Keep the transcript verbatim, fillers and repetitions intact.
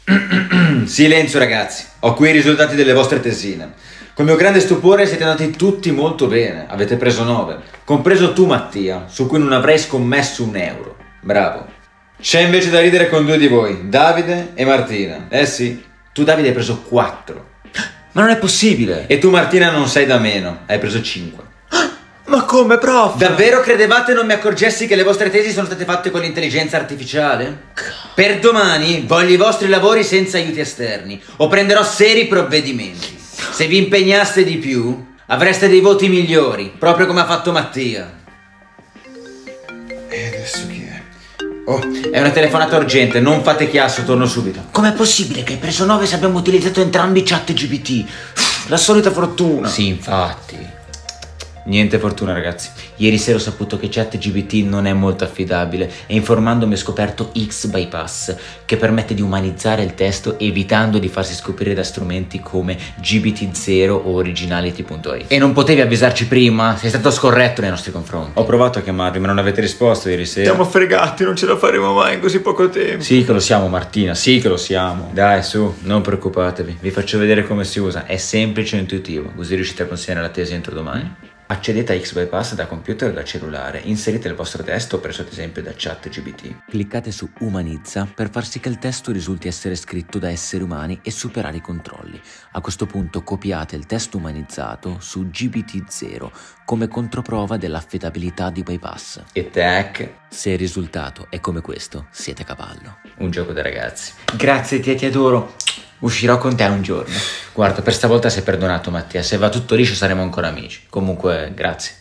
Silenzio ragazzi, ho qui i risultati delle vostre tesine. Con mio grande stupore siete andati tutti molto bene, avete preso nove, compreso tu Mattia, su cui non avrei scommesso un euro. Bravo. C'è invece da ridere con due di voi, Davide e Martina. Eh sì, tu Davide hai preso quattro. Ma non è possibile! E tu Martina non sei da meno, hai preso cinque. Ma come, prof? Davvero credevate non mi accorgessi che le vostre tesi sono state fatte con l'intelligenza artificiale? Per domani voglio i vostri lavori senza aiuti esterni o prenderò seri provvedimenti. Se vi impegnaste di più avreste dei voti migliori, proprio come ha fatto Mattia. E adesso chi è? Oh, è una telefonata urgente, non fate chiasso, torno subito. Com'è possibile che hai preso nove se abbiamo utilizzato entrambi ChatGPT? La solita fortuna. Sì, infatti. Niente fortuna ragazzi, ieri sera ho saputo che ChatGPT non è molto affidabile e informandomi ho scoperto X-Bypass, che permette di umanizzare il testo evitando di farsi scoprire da strumenti come G B T zero o Originality punto it. E non potevi avvisarci prima? Sei stato scorretto nei nostri confronti. Ho provato a chiamarvi ma non avete risposto ieri sera. Siamo fregati, non ce la faremo mai in così poco tempo. Sì che lo siamo Martina, sì che lo siamo. Dai su, non preoccupatevi, vi faccio vedere come si usa, è semplice e intuitivo, così riuscite a consegnare la tesi entro domani. Accedete a X-Bypass da computer o da cellulare, inserite il vostro testo preso ad esempio da ChatGPT. Cliccate su Umanizza per far sì che il testo risulti essere scritto da esseri umani e superare i controlli. A questo punto copiate il testo umanizzato su G B T zero come controprova dell'affidabilità di Bypass. E tac! Se il risultato è come questo, siete a cavallo. Un gioco da ragazzi. Grazie Tia, ti adoro. Uscirò con te un giorno. Guarda, per stavolta sei perdonato Mattia, se va tutto liscio saremo ancora amici. Comunque, grazie.